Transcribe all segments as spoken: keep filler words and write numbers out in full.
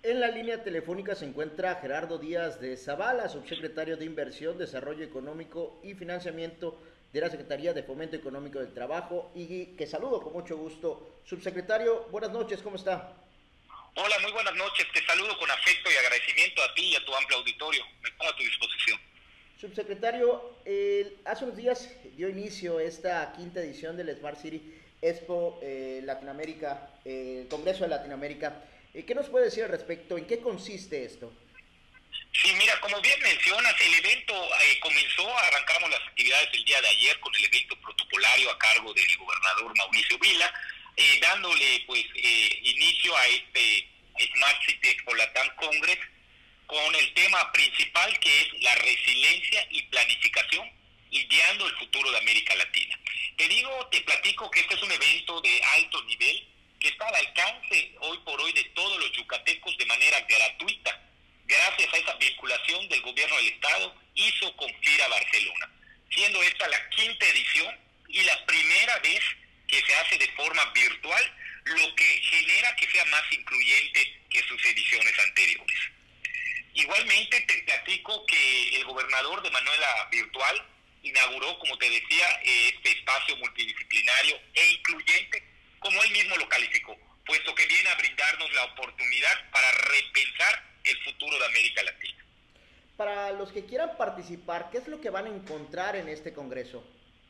En la línea telefónica se encuentra Gerardo Díaz de Zavala, subsecretario de Inversión, Desarrollo Económico y Financiamiento de la Secretaría de Fomento Económico del Trabajo, y que saludo con mucho gusto. Subsecretario, buenas noches, ¿cómo está? Hola, muy buenas noches. Te saludo con afecto y agradecimiento a ti y a tu amplio auditorio. Me pongo a tu disposición. Subsecretario, eh, hace unos días dio inicio esta quinta edición del Smart City Expo eh, Latinoamérica, eh, el Congreso de Latinoamérica. Eh, ¿Qué nos puede decir al respecto? ¿En qué consiste esto? Sí, mira, como bien mencionas, el evento eh, comenzó, arrancamos las actividades el día de ayer con el evento protocolario a cargo del gobernador Mauricio Vila, eh, dándole pues eh, inicio a este Smart City Expo Latam Congress con el tema principal, que es la resiliencia y planificación, ideando el futuro de América Latina. Te digo, te platico que este es un evento de alto nivel que está al alcance hoy por hoy de todos los yucatecos de manera gratuita, gracias a esa vinculación del gobierno del estado hizo con FIRA Barcelona, siendo esta la quinta edición y la primera vez que se hace de forma virtual, lo que genera que sea más incluyente que sus ediciones anteriores. Igualmente te platico que el gobernador de manera virtual inauguró, como te decía, este espacio multidisciplinario e incluyente, como él mismo lo calificó, puesto que viene a brindarnos la oportunidad para repensar el futuro de América Latina. Para los que quieran participar, ¿qué es lo que van a encontrar en este congreso?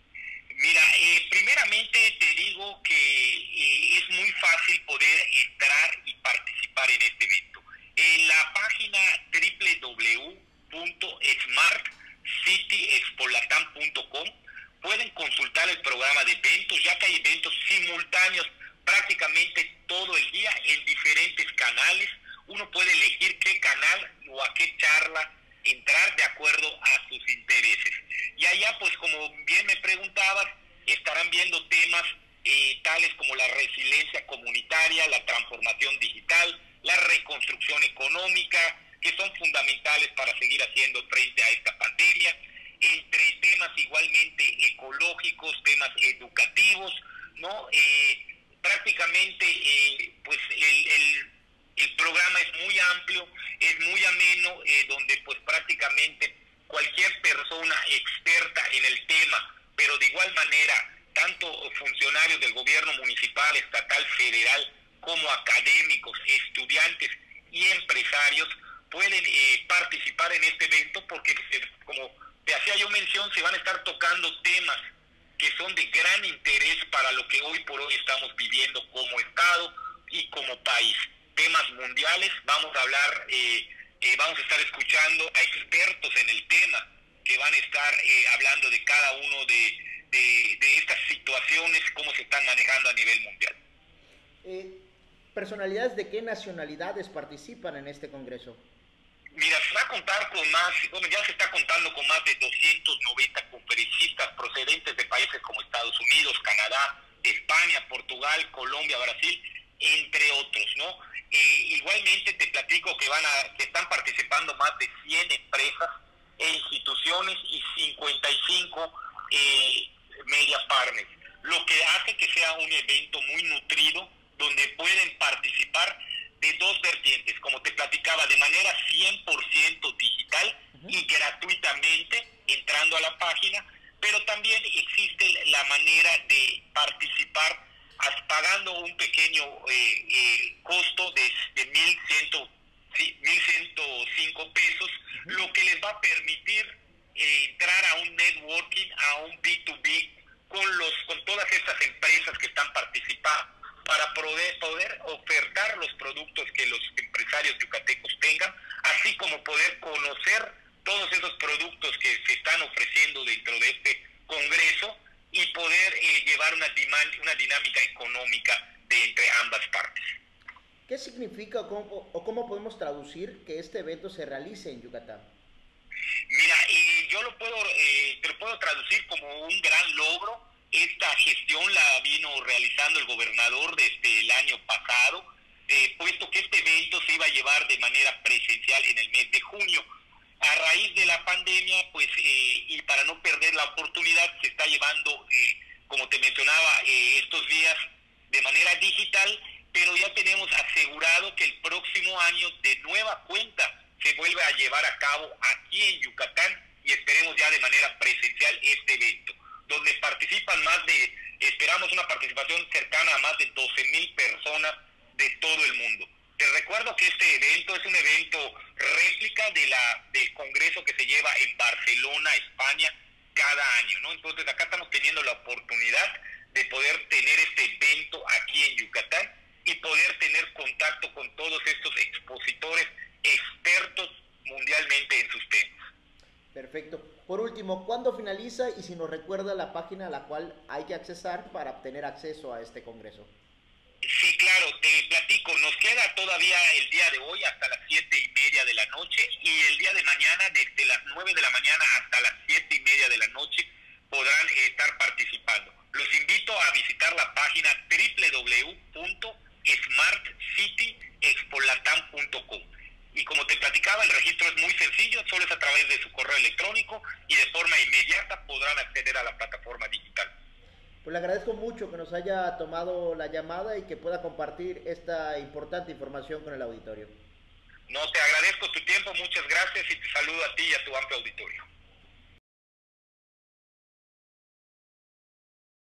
Mira, eh, primeramente te digo que eh, es muy fácil poder entrar y participar en este evento. En la página doble u doble u doble u punto smart city expo latam punto com pueden consultar el programa de eventos, ya que hay eventos simultáneos prácticamente todo el día en diferentes canales. Uno puede elegir qué canal o a qué charla entrar de acuerdo a sus intereses. Y allá, pues como bien me preguntabas, estarán viendo temas eh, tales como la resiliencia comunitaria, la transformación digital, la reconstrucción económica, que son fundamentales para seguir haciendo frente a esta pandemia, entre temas igualmente ecológicos, temas educativos, ¿no? Eh, prácticamente, eh, pues el, el, el programa es muy amplio, es muy ameno, eh, donde pues prácticamente cualquier persona experta en el tema, pero de igual manera, tanto funcionarios del gobierno municipal, estatal, federal, como académicos, estudiantes y empresarios pueden eh, participar en este evento, porque como te hacía yo mención, se van a estar tocando temas que son de gran interés para lo que hoy por hoy estamos viviendo como Estado y como país. Temas mundiales, vamos a hablar, eh, eh, vamos a estar escuchando a expertos en el tema que van a estar eh, hablando de cada uno de, de, de estas situaciones, cómo se están manejando a nivel mundial. Eh, ¿Personalidades de qué nacionalidades participan en este congreso? Mira, se va a contar con más, bueno, ya se está contando con más de doscientos noventa conferencistas procedentes de países como Estados Unidos, Canadá, España, Portugal, Colombia, Brasil, entre otros, ¿no? Eh, igualmente te platico que van a, que están participando más de cien empresas e instituciones y cincuenta y cinco eh, media partners, lo que hace que sea un evento muy nutrido, donde pueden participar de dos vertientes, como te platicaba, de manera cien por ciento digital y gratuitamente entrando a la página, pero también existe la manera de participar pagando un pequeño eh, eh, costo de, de mil ciento cinco pesos, uh-huh. Lo que les va a permitir eh, entrar a un networking, a un B dos B con, los, con todas estas empresas que están participando, para poder, poder ofertar los productos que los empresarios yucatecos tengan, así como poder conocer todos esos productos que se están ofreciendo dentro de este congreso y poder eh, llevar una, una dinámica económica de entre ambas partes. ¿Qué significa o cómo, o cómo podemos traducir que este evento se realice en Yucatán? Mira, eh, yo lo puedo, eh, te lo puedo traducir como un gran logro. Esta gestión la vino realizando el gobernador desde el año pasado, eh, puesto que este evento se iba a llevar de manera presencial en el mes de junio. A raíz de la pandemia, pues, eh, y para no perder la oportunidad, se está llevando, eh, como te mencionaba, eh, estos días de manera digital, pero ya tenemos asegurado que el próximo año de nueva cuenta se vuelve a llevar a cabo aquí en Yucatán y esperemos ya de manera presencial este evento, donde participan más de, esperamos una participación cercana a más de doce mil personas de todo el mundo. Te recuerdo que este evento es un evento réplica de la, del congreso que se lleva en Barcelona, España, cada año, ¿no? Entonces acá estamos teniendo la oportunidad de poder tener este evento aquí en Yucatán y poder tener contacto con todos estos expositores expertos mundialmente en sus temas. Perfecto. Por último, ¿cuándo finaliza y si nos recuerda la página a la cual hay que accesar para obtener acceso a este congreso? Sí, claro, te platico, nos queda todavía el día de hoy hasta las siete y media de la noche y el día de mañana desde las nueve de la mañana hasta las siete y media de la noche podrán estar participando. Los invito a visitar la página doble u doble u doble u punto smart city expo latam punto com y como te platicaba, el registro es muy sencillo, solo es a través de su correo electrónico y de forma inmediata podrán acceder a la plataforma digital. Pues le agradezco mucho que nos haya tomado la llamada y que pueda compartir esta importante información con el auditorio. No, te agradezco tu tiempo, muchas gracias y te saludo a ti y a tu amplio auditorio.